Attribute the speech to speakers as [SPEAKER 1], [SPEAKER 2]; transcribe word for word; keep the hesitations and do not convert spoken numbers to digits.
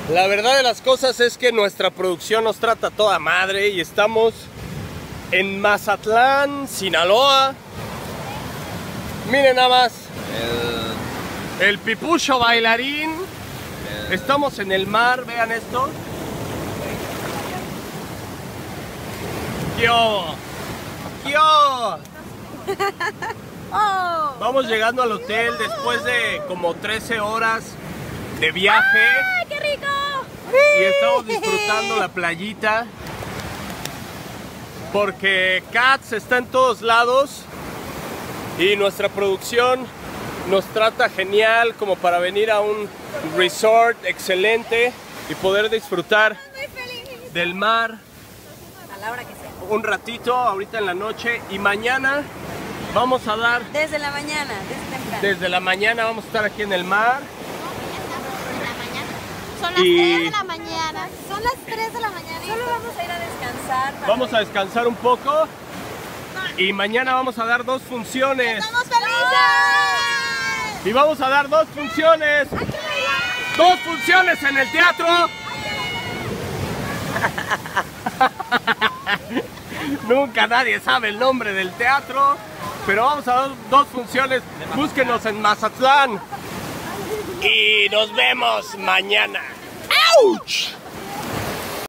[SPEAKER 1] La verdad de las cosas es que nuestra producción nos trata toda madre y estamos en Mazatlán, Sinaloa. Miren nada más. El, el pipucho bailarín. El... Estamos en el mar, vean esto. ¡Yo! ¡Yo!
[SPEAKER 2] Oh.
[SPEAKER 1] Vamos llegando al hotel después de como trece horas de viaje.
[SPEAKER 2] ¡Ay, qué rico!
[SPEAKER 1] Y estamos disfrutando la playita. Porque Cats está en todos lados. Y nuestra producción nos trata genial como para venir a un resort excelente y poder disfrutar del mar
[SPEAKER 2] a la hora que sea.
[SPEAKER 1] Un ratito, ahorita en la noche. Y mañana vamos a dar...
[SPEAKER 2] Desde la mañana, desde temprano.
[SPEAKER 1] Desde la mañana vamos a estar aquí en el mar.
[SPEAKER 3] Son las
[SPEAKER 1] Y...
[SPEAKER 3] tres de la mañana. Son las tres de la mañana.
[SPEAKER 2] Solo vamos a ir a descansar.
[SPEAKER 1] Vamos a descansar un poco. Y mañana vamos a dar dos funciones.
[SPEAKER 3] ¡Estamos felices!
[SPEAKER 1] Y vamos a dar dos funciones. Dos funciones en el teatro. Nunca nadie sabe el nombre del teatro. Pero vamos a dar dos funciones. Búsquenos en Mazatlán. Y nos vemos mañana. ¡Auch!